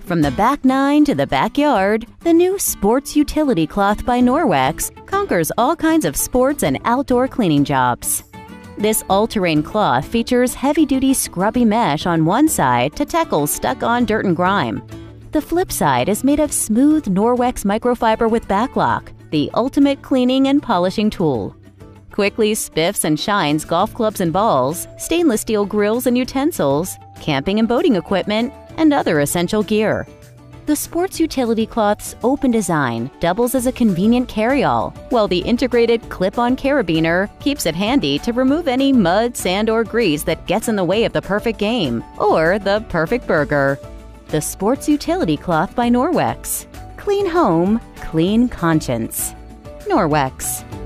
From the back nine to the backyard, the new Sports Utility Cloth by Norwex conquers all kinds of sports and outdoor cleaning jobs. This all-terrain cloth features heavy-duty scrubby mesh on one side to tackle stuck-on dirt and grime. The flip side is made of smooth Norwex microfiber with Backlock, the ultimate cleaning and polishing tool. Quickly spiffs and shines golf clubs and balls, stainless steel grills and utensils, camping and boating equipment, and other essential gear. The Sports Utility Cloth's open design doubles as a convenient carry-all, while the integrated clip-on carabiner keeps it handy to remove any mud, sand, or grease that gets in the way of the perfect game or the perfect burger. The Sports Utility Cloth by Norwex. Clean home, clean conscience. Norwex.